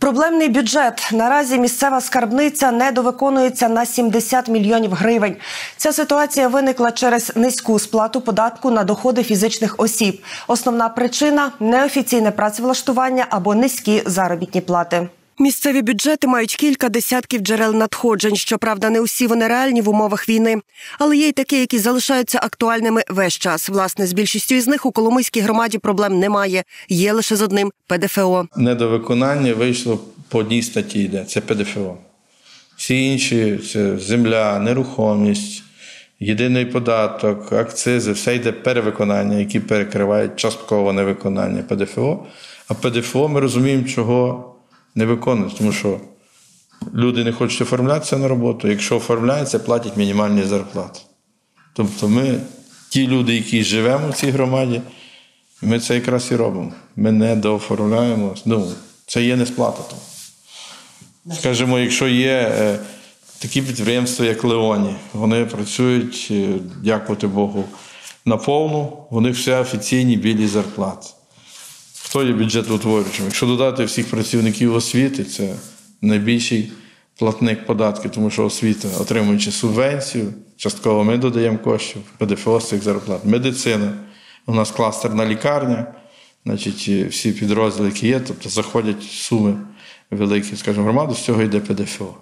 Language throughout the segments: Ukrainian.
Проблемний бюджет. Наразі місцева скарбниця недовиконується на 70 мільйонів гривень. Ця ситуація виникла через низьку сплату податку на доходи фізичних осіб. Основна причина – неофіційне працевлаштування або низькі заробітні плати. Місцеві бюджети мають кілька десятків джерел надходжень. Щоправда, не усі вони реальні в умовах війни. Але є й такі, які залишаються актуальними весь час. Власне, з більшістю із них у Коломийській громаді проблем немає. Є лише з одним – ПДФО. Недовиконання вийшло по одній статті йде – це ПДФО. Всі інші – це земля, нерухомість, єдиний податок, акцизи – все йде перевиконання, які перекривають частково невиконання ПДФО. А ПДФО ми розуміємо, чого не виконують, тому що люди не хочуть оформлятися на роботу. Якщо оформляються, платять мінімальні зарплати. Тобто ми, ті люди, які живемо в цій громаді, ми це якраз і робимо. Ми не дооформляємо. Це є несплата. Скажімо, якщо є такі підприємства, як Леоні, вони працюють, дякувати Богу, наповну, у них все офіційні білі зарплати. Хто є бюджетоутворюючим? Якщо додати всіх працівників освіти, це найбільший платник податків, тому що освіта, отримуючи субвенцію, частково ми додаємо коштів, ПДФО з цих зарплат. Медицина. У нас кластерна лікарня, значить, всі підрозділи, які є, тобто заходять суми великі, скажімо, громаду, з цього йде ПДФО.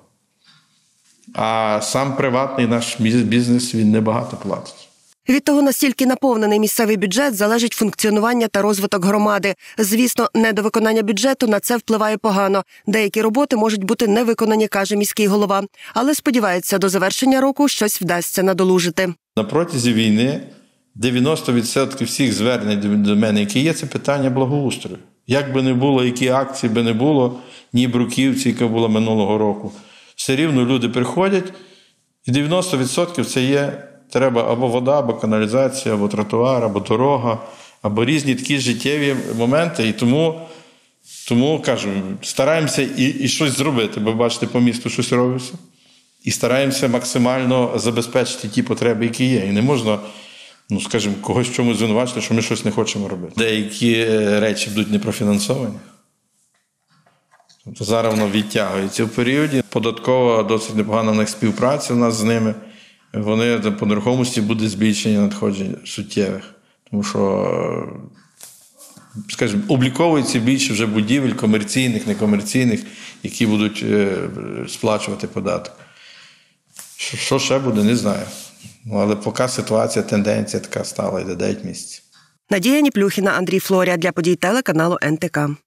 А сам приватний наш бізнес, він небагато платить. Від того, настільки наповнений місцевий бюджет, залежить функціонування та розвиток громади. Звісно, недовиконання бюджету на це впливає погано. Деякі роботи можуть бути не виконані, каже міський голова. Але сподівається, до завершення року щось вдасться надолужити. На протязі війни 90% всіх звернень до мене, які є, це питання благоустрою. Як би не було, які акції би не було, ні Бруківці, яка була минулого року. Все рівно люди приходять, і 90% це є треба або вода, або каналізація, або тротуар, або дорога, або різні такі життєві моменти. І тому кажу, стараємося і щось зробити, бо бачите, по місту щось робиться. І стараємося максимально забезпечити ті потреби, які є. І не можна, скажімо, когось в чомусь звинувачити, що ми щось не хочемо робити. Деякі речі будуть непрофінансовані. Тобто зараз воно відтягується в періоді. Податкова досить непогана в них співпраця у нас з ними. Вони по нерухомості буде збільшення надходжень суттєвих. Тому що, скажімо, обліковується більше вже будівель комерційних, некомерційних, які будуть сплачувати податок. Що ще буде, не знаю. Але поки ситуація, тенденція така стала, йде 9 місяців. Надія Ніплюхіна, Андрій Флорія. Для подій телеканалу НТК.